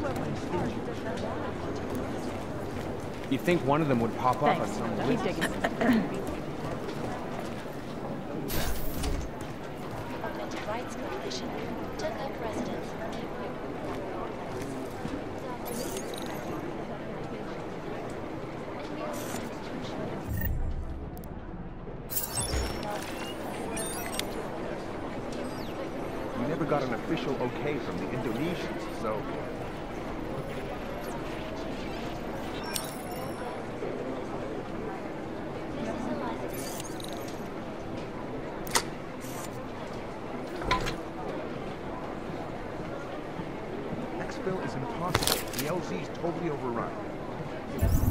You think one of them would pop up on some list? Keep digging. Augmented Rights Coalition took up residence We never got an official okay from the Indonesians, so... Exfil is impossible. The LZ's totally overrun.